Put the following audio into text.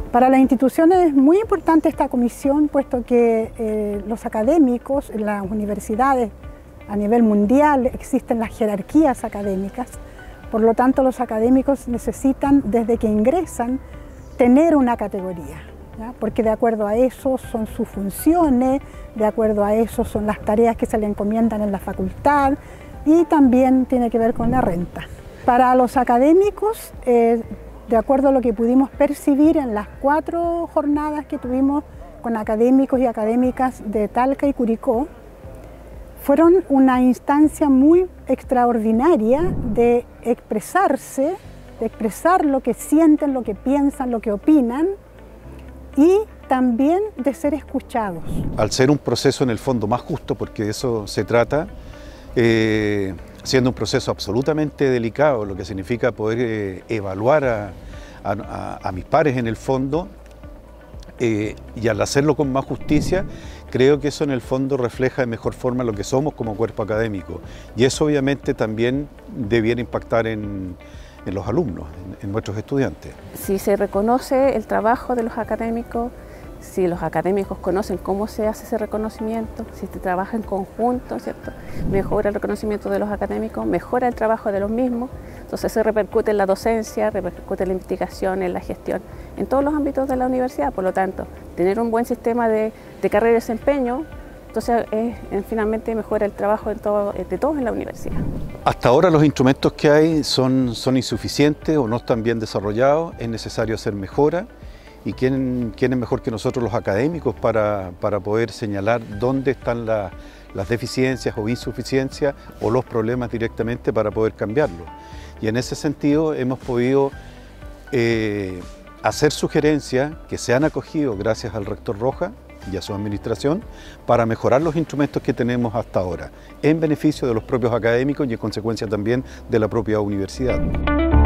Para las instituciones es muy importante esta comisión, puesto que los académicos en las universidades a nivel mundial existen las jerarquías académicas, por lo tanto los académicos necesitan desde que ingresan tener una categoría, ¿ya? Porque de acuerdo a eso son sus funciones, de acuerdo a eso son las tareas que se le encomiendan en la facultad y también tiene que ver con la renta. Para los académicos, de acuerdo a lo que pudimos percibir en las 4 jornadas que tuvimos con académicos y académicas de Talca y Curicó, fueron una instancia muy extraordinaria de expresarse, de expresar lo que sienten, lo que piensan, lo que opinan y también de ser escuchados. Al ser un proceso en el fondo más justo, porque de eso se trata, siendo un proceso absolutamente delicado, lo que significa poder evaluar a mis pares en el fondo, y al hacerlo con más justicia, creo que eso en el fondo refleja de mejor forma lo que somos como cuerpo académico. Y eso obviamente también debiera impactar en los alumnos, en nuestros estudiantes. Si se reconoce el trabajo de los académicos, si los académicos conocen cómo se hace ese reconocimiento, si se trabaja en conjunto, ¿cierto? Mejora el reconocimiento de los académicos, mejora el trabajo de los mismos, entonces se repercute en la docencia, repercute en la investigación, en la gestión, en todos los ámbitos de la universidad. Por lo tanto, tener un buen sistema de carrera y desempeño, entonces finalmente mejora el trabajo de todos en la universidad. Hasta ahora los instrumentos que hay son insuficientes o no están bien desarrollados, es necesario hacer mejora. ¿Y quién es mejor que nosotros los académicos para poder señalar dónde están las deficiencias o insuficiencias o los problemas directamente para poder cambiarlos? Y en ese sentido hemos podido hacer sugerencias que se han acogido gracias al rector Rojas y a su administración para mejorar los instrumentos que tenemos hasta ahora, en beneficio de los propios académicos y en consecuencia también de la propia universidad.